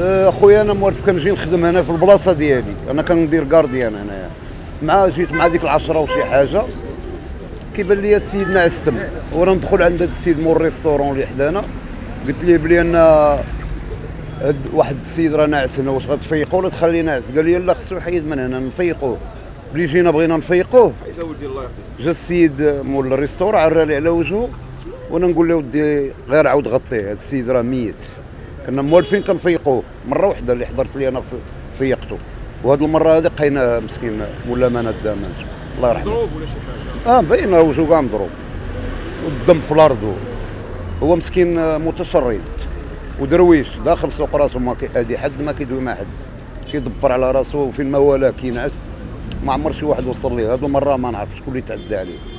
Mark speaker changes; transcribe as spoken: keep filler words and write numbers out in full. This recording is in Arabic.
Speaker 1: اخويا انا موالف كنجي نخدم هنا في البلاصه ديالي، انا كندير كارديان هنايا. مع جيت مع ديك العشرة وشي حاجه كيبان لي السيد ناعس تما، وانا ندخل عند هذا السيد مول الريستورون اللي حدانا، قلت ليه بلي ان واحد السيد راه ناعس هنا، واش غتفيقوا ولا تخليه ناعس؟ قال لي لا خصو يحيد من هنا نفيقوه. بلي جينا بغينا نفيقوه جا السيد مول الريستورون عرالي على وجهه، وانا نقول له ودي غير عاود غطيه، هذا السيد راه ميت. كنا موالفين كنفيقوه مره واحده اللي حضرت لي انا فيقته، وهذه المره هذه لقينا مسكين مولا مانا الدمج الله يرحمه.
Speaker 2: مضروب ولا شي حاجه؟
Speaker 1: اه باين وجهه كاع مضروب والدم في الارض. هو مسكين متشرد ودرويش داخل سوق راسه، ما كيأدي حد، ما كيدوي مع حد، كيدبر على راسه وفين ما والاه كينعس. ما عمر شي واحد وصل ليه، هذه المره ما نعرف شكون اللي تعدى عليه.